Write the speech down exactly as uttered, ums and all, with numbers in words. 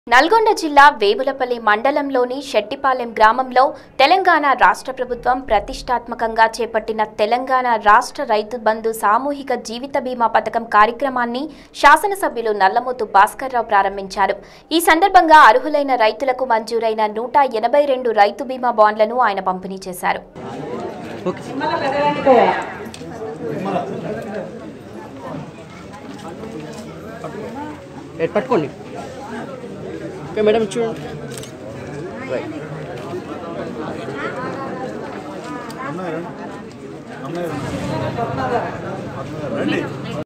నల్గొండ జిల్లా వేములపల్లి మండలంలోని శెట్టిపాలెం గ్రామంలో తెలంగాణ రాష్ట్ర ప్రభుత్వం ప్రతిష్టాత్మకంగా చేపట్టిన తెలంగాణ రాష్ట్ర రైతు బంధు సామూహిక జీవిత బీమా పథకం కార్యక్రమాన్ని శాసనసభ్యులు నల్లమోతు భాస్కర్రావు ప్రారంభించారు. ఈ సందర్భంగా అర్హులైన రైతులకు మంజూరైన నూట ఎనభై రెండు రైతు బీమా బాండ్లను ఆయన పంపిణీ చేశారు. Okay, madam, choose. Right.